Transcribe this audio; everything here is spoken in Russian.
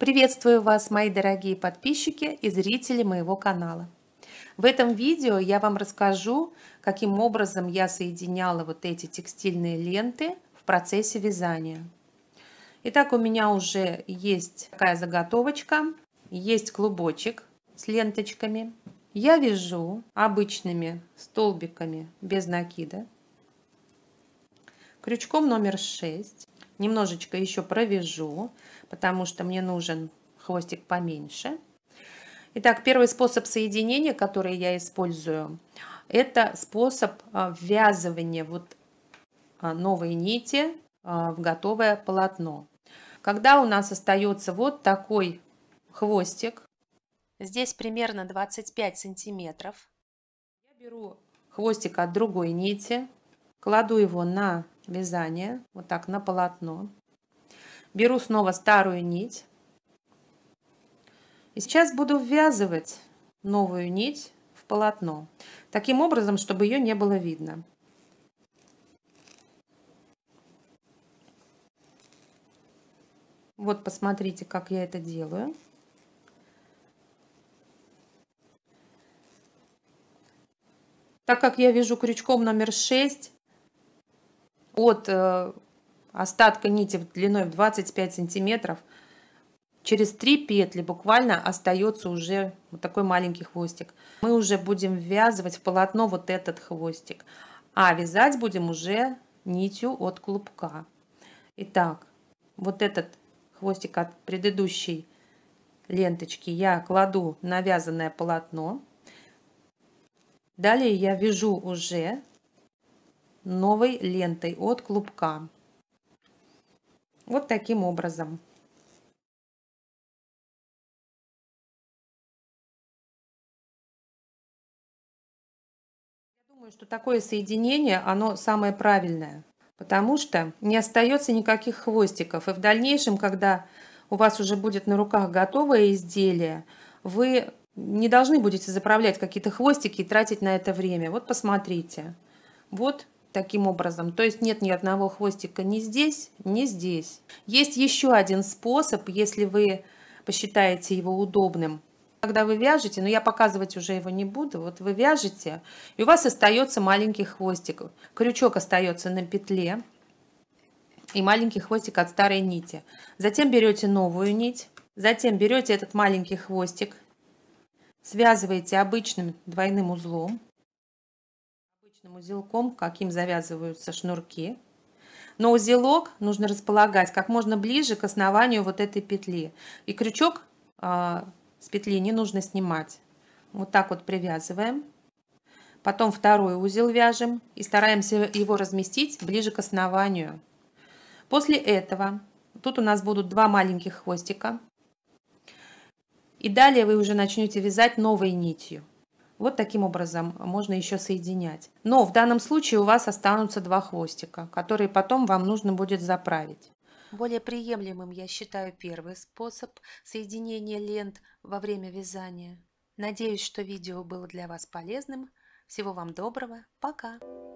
Приветствую вас, мои дорогие подписчики и зрители моего канала. В этом видео я вам расскажу, каким образом я соединяла вот эти текстильные ленты в процессе вязания. Итак, у меня уже есть такая заготовочка, есть клубочек с ленточками. Я вяжу обычными столбиками без накида, крючком номер 6. Немножечко еще провяжу, потому что мне нужен хвостик поменьше. Итак, первый способ соединения, который я использую, это способ ввязывания новой нити в готовое полотно. Когда у нас остается вот такой хвостик, здесь примерно 25 сантиметров, я беру хвостик от другой нити, кладу его на вязание, вот так на полотно. Беру снова старую нить. И сейчас буду ввязывать новую нить в полотно. Таким образом, чтобы ее не было видно. Вот посмотрите, как я это делаю. Так как я вяжу крючком номер 6, от остатка нити длиной в 25 сантиметров, через 3 петли буквально остается уже вот такой маленький хвостик. Мы уже будем ввязывать в полотно вот этот хвостик, а вязать будем уже нитью от клубка. Итак, вот этот хвостик от предыдущей ленточки я кладу на вязаное полотно. Далее я вяжу уже новой лентой от клубка. Вот таким образом. Я думаю, что такое соединение, оно самое правильное, потому что не остается никаких хвостиков. И в дальнейшем, когда у вас уже будет на руках готовое изделие, вы не должны будете заправлять какие-то хвостики и тратить на это время. Вот посмотрите. Вот таким образом. То есть нет ни одного хвостика ни здесь, ни здесь. Есть еще один способ, если вы посчитаете его удобным. Когда вы вяжете, но я показывать уже его не буду, вот вы вяжете, и у вас остается маленький хвостик. Крючок остается на петле и маленький хвостик от старой нити. Затем берете новую нить, затем берете этот маленький хвостик, связываете обычным двойным узлом, обычным узелком, каким завязываются шнурки. Но узелок нужно располагать как можно ближе к основанию вот этой петли. И крючок с петли не нужно снимать. Вот так вот привязываем. Потом второй узел вяжем и стараемся его разместить ближе к основанию. После этого тут у нас будут два маленьких хвостика. И далее вы уже начнете вязать новой нитью. Вот таким образом можно еще соединять. Но в данном случае у вас останутся два хвостика, которые потом вам нужно будет заправить. Более приемлемым я считаю первый способ соединения лент во время вязания. Надеюсь, что видео было для вас полезным. Всего вам доброго. Пока!